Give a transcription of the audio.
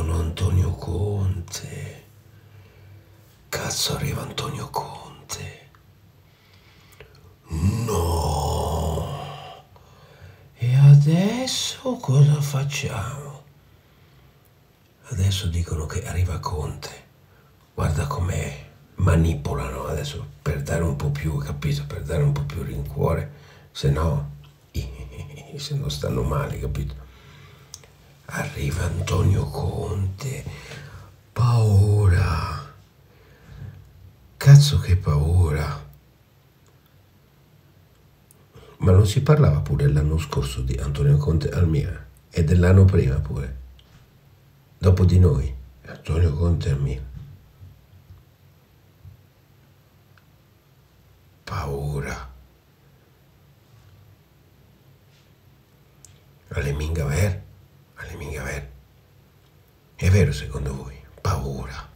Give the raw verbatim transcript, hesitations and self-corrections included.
sono Antonio Conte. Cazzo, arriva Antonio Conte. No. E adesso cosa facciamo? Adesso dicono che arriva Conte. Guarda come manipolano adesso per dare un po' più, capito? Per dare un po' più rincuore, se no, se no stanno male, capito? Arriva Antonio Conte. Paura. Cazzo che paura. Ma non si parlava pure l'anno scorso di Antonio Conte al Milan? E dell'anno prima pure? Dopo di noi, Antonio Conte al Milan. Paura. Alle minga ver? Alle minga ver? È vero secondo voi? Paura.